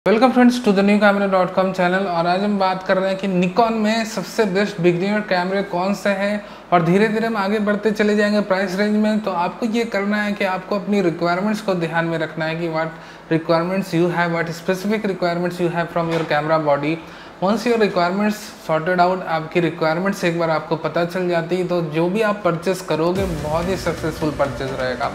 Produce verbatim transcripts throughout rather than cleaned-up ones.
Welcome friends to the new camera dot com channel. और आज हम बात कर रहे हैं कि निकॉन में सबसे बेस्ट बिगिनर कैमरे कौन से हैं और धीरे धीरे हम आगे बढ़ते चले जाएंगे प्राइस रेंज में। तो आपको ये करना है कि आपको अपनी रिक्वायरमेंट्स को ध्यान में रखना है कि what requirements you have, what specific requirements you have from your camera body. Once your requirements sorted out, आपकी रिक्वायरमेंट्स एक बार आपको पता चल जाती है तो जो भी आप परचेस करोगे बहुत ही सक्सेसफुल परचेस रहेगा।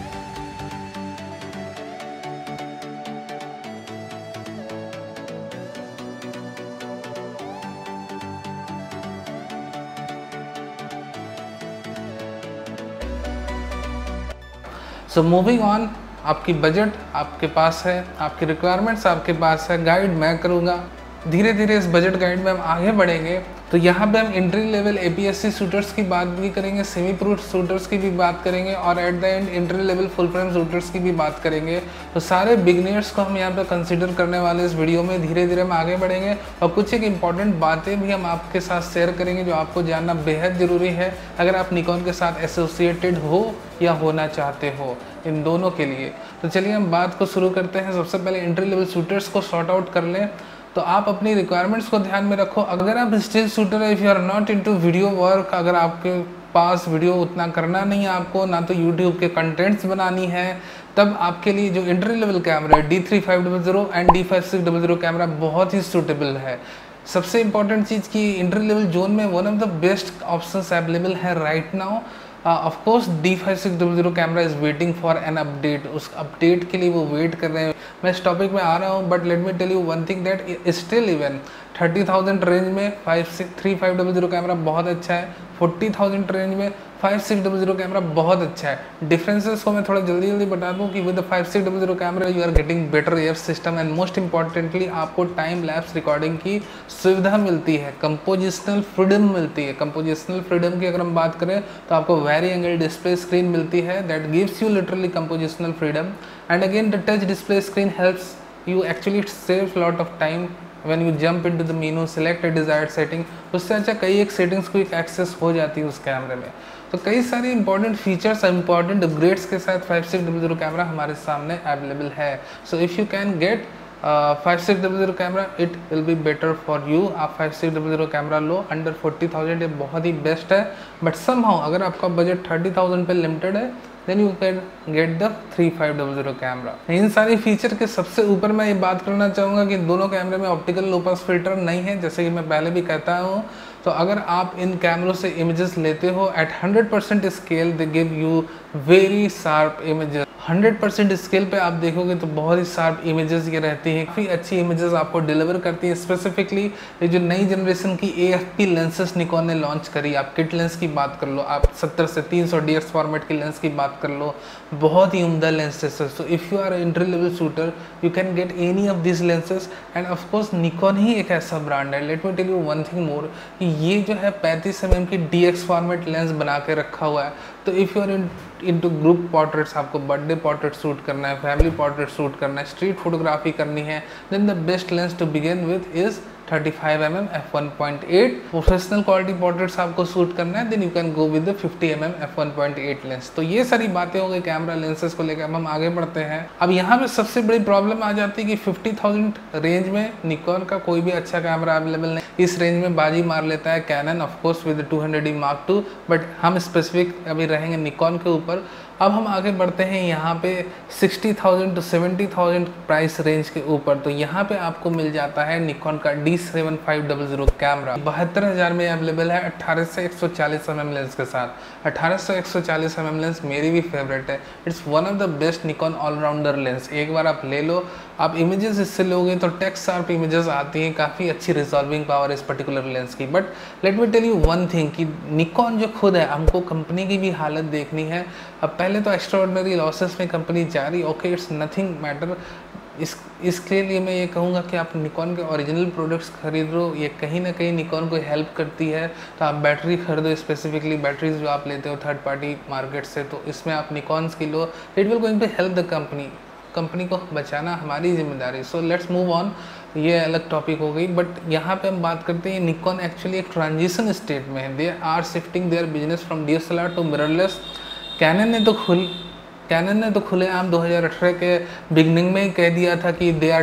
सो मूविंग ऑन, आपकी बजट आपके पास है, आपकी रिक्वायरमेंट्स आपके पास है, गाइड मैं करूँगा। धीरे धीरे इस बजट गाइड में हम आगे बढ़ेंगे। तो यहाँ पे हम entry level A P S C shooters की बात भी करेंगे, सेमी प्रूफ शूटर्स की भी बात करेंगे और at the end entry level full frame shooters की भी बात करेंगे। तो सारे बिगनर्स को हम यहाँ पे कंसिडर करने वाले इस वीडियो में धीरे धीरे हम आगे बढ़ेंगे और कुछ एक इंपॉर्टेंट बातें भी हम आपके साथ शेयर करेंगे जो आपको जानना बेहद ज़रूरी है अगर आप निकॉन के साथ एसोसिएटेड हो या होना चाहते हो, इन दोनों के लिए। तो चलिए हम बात को शुरू करते हैं। सबसे पहले एंट्री लेवल शूटर्स को सॉर्ट आउट कर लें। तो आप अपनी रिक्वायरमेंट्स को ध्यान में रखो। अगर आप स्टिल शूटर है, if you are not into video work, अगर आपके पास वीडियो उतना करना नहीं है, आपको ना तो यूट्यूब के कंटेंट्स बनानी है, तब आपके लिए जो एंट्री लेवल कैमरा है D three five double zero and D five six double zero camera बहुत ही सूटेबल है। सबसे इंपॉर्टेंट चीज़ की एंट्री लेवल जोन में one of the best options available है right now. Of course D five six double zero camera is waiting for an update, उस update के लिए वो वेट कर रहे हैं। मैं इस टॉपिक में आ रहा हूँ, but let me tell you one thing that still even thirty thousand range में five six three five double zero camera बहुत अच्छा है, फोर्टी थाउजेंड रेंज में five six double zero camera बहुत अच्छा है। डिफरेंसेस को मैं थोड़ा जल्दी जल्दी बता दूं कि with five six double zero camera you are getting better air system and most importantly आपको टाइम लैप्स रिकॉर्डिंग की सुविधा मिलती है, कंपोजिशनल फ्रीडम मिलती है। कंपोजिशनल फ्रीडम की अगर हम बात करें तो आपको वेरी एंगल डिस्प्ले स्क्रीन मिलती है that gives you literally compositional freedom. And again the touch display screen helps you actually save lot of time when you jump into the menu, select a desired setting। उससे अच्छा कई एक settings को एक access हो जाती है उस कैमरे में। तो कई सारे इंपॉर्टेंट फीचर्स इंपॉर्टेंट अपग्रेड्स के साथ five six double zero camera हमारे सामने अवेलेबल है। So if you can get five six double zero camera it will be better for you. आप five six double zero camera लो under forty thousand, ये बहुत ही बेस्ट है। But somehow अगर आपका बजट थर्टी थाउजेंड पे लिमिटेड है then you can get the three five double zero camera. इन सारी फीचर के सबसे ऊपर मैं ये बात करना चाहूँगा कि दोनों कैमरे में ऑप्टिकल लो पास फिल्टर नहीं है, जैसे कि मैं पहले भी कहता हूँ। तो अगर आप इन कैमरों से इमेजेस लेते हो at hundred percent scale, they give you very sharp images. Hundred percent scale पे आप देखोगे तो बहुत ही शार्प इमेजेस ये रहती हैं, काफ़ी अच्छी इमेजेस आपको डिलीवर करती है। स्पेसिफिकली ये जो नई जनरेशन की A F P lenses Nikon ने लॉन्च करी, आप किट लेंस की बात कर लो, आप सत्तर से तीन सौ डी एक्स फॉर्मेट की लेंस की बात कर लो, बहुत ही उम्दा लेंसेस है। So if you are entry level shooter you can get any of this lenses and of course Nikon ही एक ऐसा ब्रांड है। Let me tell you one thing more कि ये जो है पैंतीस एम एम की डी एक्स फॉर्मेट लेंस बना के रखा हुआ है। तो if you are in into group portraits, आपको बर्थडे पोर्ट्रेट शूट करना है, फैमिली पोर्ट्रेट शूट करना है, स्ट्रीट फोटोग्राफी करनी है, then the best lens to begin with is thirty five M M F one point eight. Professional quality portraits आपको shoot करना है then you can go with the fifty M M F one point eight lens. तो ये सारी बातें हो गई camera lenses को लेकर। अब हम आगे बढ़ते हैं। अब यहाँ पे सबसे बड़ी प्रॉब्लम आ जाती है कि फिफ्टी थाउजेंड रेंज में निकॉन का कोई भी अच्छा कैमरा अवेलेबल नहीं। इस रेंज में बाजी मार लेता है Canon of course with two hundred D mark two, but हम स्पेसिफिक अभी रहेंगे निकॉन के ऊपर। अब हम आगे बढ़ते हैं यहाँ पे sixty thousand to seventy thousand price range के ऊपर। तो यहाँ पे आपको मिल जाता है निकॉन का D seven five double zero camera, बहत्तर हज़ार में अवेलेबल है अट्ठारह से एक सौ चालीस एम एम लेंस के साथ। अट्ठारह से एक सौ चालीस एम एम लेंस मेरी भी फेवरेट है, it's one of the best Nikon allrounder lens. एक बार आप ले लो, आप इमेजेस इससे लोगे तो टेक्स्ट शार्प इमेजेस आती हैं, काफ़ी अच्छी रिजॉल्विंग पावर इस पर्टिकुलर लेंस की। But let me tell you one thing कि निकॉन जो खुद है, हमको कंपनी की भी हालत देखनी है। अब पहले तो एक्स्ट्राऑर्डिनरी लॉसेस में कंपनी जा रही, ओके इट्स नथिंग मैटर। इस इसके लिए मैं ये कहूँगा कि आप निकॉन के ओरिजिनल प्रोडक्ट्स खरीद लो, ये कहीं ना कहीं निकॉन को हेल्प करती है। तो आप बैटरी खरीदो, स्पेसिफिकली बैटरीज जो आप लेते हो थर्ड पार्टी मार्केट से, तो इसमें आप निकॉन्स की लो, it will going to help the company. Company को बचाना हमारी जिम्मेदारी। सो लेट्स मूव ऑन, ये अलग टॉपिक हो गई। बट यहाँ पे हम बात करते हैं निकॉन एक्चुअली एक ट्रांजिशन स्टेट में है। They are shifting their business from D S L R to mirrorless. Canon ने तो खुल कैनन ने तो खुलेआम दो हज़ार अठारह के बिगनिंग में ही कह दिया था कि they are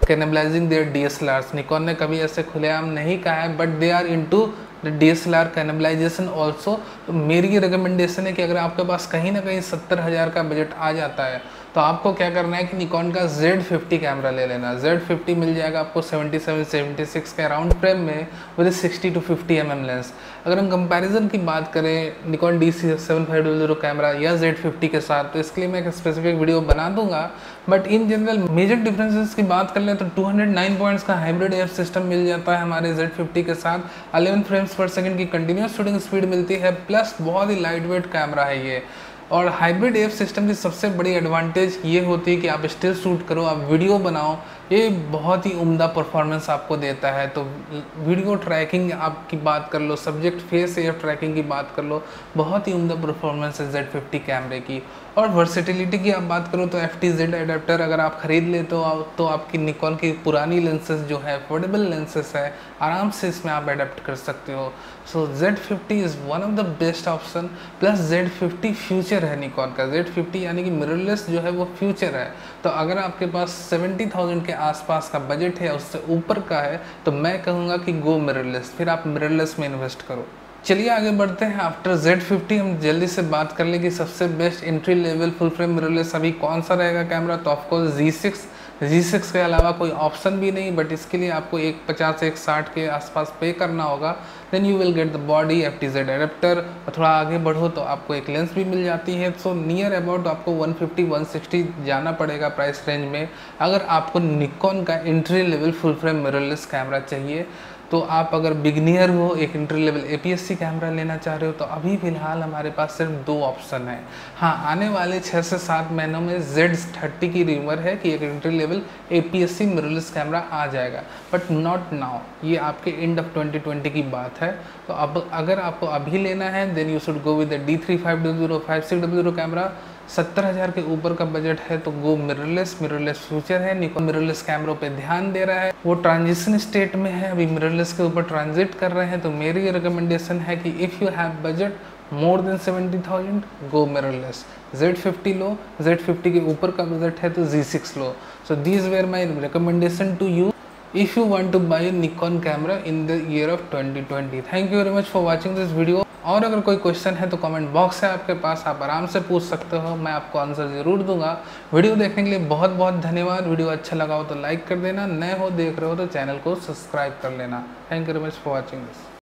cannibalising their D S L Rs. Nikon ने कभी ऐसे खुलेआम नहीं कहा है, but they are into the D S L R cannibalisation also. तो मेरी ये रिकमेंडेशन है कि अगर आपके पास कहीं ना कहीं सत्तर हज़ार का बजट आ जाता है तो आपको क्या करना है कि निकॉन का जेड फिफ्टी कैमरा ले लेना। जेड फिफ्टी मिल जाएगा आपको सेवेंटी सेवन सेवेंटी सिक्स के अराउंड फ्रेम में with sixty two fifty M M lens. अगर हम कंपैरिजन की बात करें Nikon D C seven five double zero camera या जेड फिफ्टी के साथ, तो इसके लिए मैं एक स्पेसिफिक वीडियो बना दूंगा। But in general major differences की बात कर लें तो टू हंड्रेड नाइन पॉइंट्स का हाइब्रिड एफ सिस्टम मिल जाता है हमारे जेड फिफ्टी के साथ। इलेवन फ्रेम्स पर सेकंड की कंटिन्यूस शूटिंग स्पीड मिलती है, प्लस बहुत ही लाइट वेट कैमरा है ये। और हाइब्रिड एफ सिस्टम की सबसे बड़ी एडवांटेज ये होती है कि आप स्टिल शूट करो, आप वीडियो बनाओ, ये बहुत ही उम्दा परफॉर्मेंस आपको देता है। तो वीडियो ट्रैकिंग आपकी बात कर लो, सब्जेक्ट फेस एफ ट्रैकिंग की बात कर लो, बहुत ही उम्दा परफॉर्मेंस है जेड फिफ्टी कैमरे की। और वर्सेटिलिटी की आप बात करो तो एफ टी जेड एडेप्टर अगर आप ख़रीद लेते हो तो आपकी निकॉन की पुरानी लेंसेज जो है, अफोर्डेबल लेंसेज है, आराम से इसमें आप एडेप्ट कर सकते हो। So Z fifty is one of the best option. Plus Z fifty future है निकॉन का, जेड फिफ्टी यानी कि मिररलेस जो है वो फ्यूचर है। तो अगर आपके पास सेवेंटी थाउजेंड के आसपास का बजट है, उससे ऊपर का है, तो मैं कहूँगा कि गो मिररलेस, फिर आप मिररलेस में इन्वेस्ट करो। चलिए आगे बढ़ते हैं। आफ्टर जेड फिफ्टी हम जल्दी से बात कर लें कि सबसे best entry level full frame mirrorless अभी कौन सा रहेगा कैमरा। तो of course G six G six के अलावा कोई ऑप्शन भी नहीं, बट इसके लिए आपको एक पचास एक साठ के आसपास पे करना होगा। Then you will get the body F T Z adapter, और थोड़ा आगे बढ़ो तो आपको एक लेंस भी मिल जाती है। सो नियर अबाउट आपको वन फिफ्टी वन सिक्सटी जाना पड़ेगा प्राइस रेंज में अगर आपको निकॉन का entry level full frame mirrorless camera चाहिए। तो आप अगर बिगनियर हो, एक entry level A P S C camera लेना चाह रहे हो, तो अभी फ़िलहाल हमारे पास सिर्फ दो ऑप्शन है। हाँ, आने वाले छः से सात महीनों में जेड थर्टी की रिमर है कि एक entry level A P S C mirrorless camera आ जाएगा, बट नॉट नाउ, ये आपके एंड ऑफ ट्वेंटी ट्वेंटी की बात है। तो अब अगर आपको अभी लेना है then you should go with D three five double zero five six double zero camera. सत्तर हज़ार के ऊपर का बजट है तो गो मिररलेस, मिररलेस फ्यूचर है। निकॉन मिररलेस कैमरों पे ध्यान दे रहा है, वो ट्रांजिशन स्टेट में है, अभी मिररलेस के ऊपर ट्रांजिट कर रहे हैं। तो मेरी ये रिकमेंडेशन है कि if you have budget more than seventy thousand go mirrorless. Z fifty लो, जेड फिफ्टी के ऊपर का बजट है तो जी सिक्स लो। So these were my recommendation to you if you want to buy a Nikon camera in the year of twenty twenty. Thank you very much for watching this video. और अगर कोई question है तो comment box है आपके पास, आप आराम से पूछ सकते हो, मैं आपको आंसर ज़रूर दूंगा। वीडियो देखने के लिए बहुत बहुत धन्यवाद। वीडियो अच्छा लगा हो तो लाइक कर देना, नए हो देख रहे हो तो चैनल को सब्सक्राइब कर लेना। Thank you very much for watching this.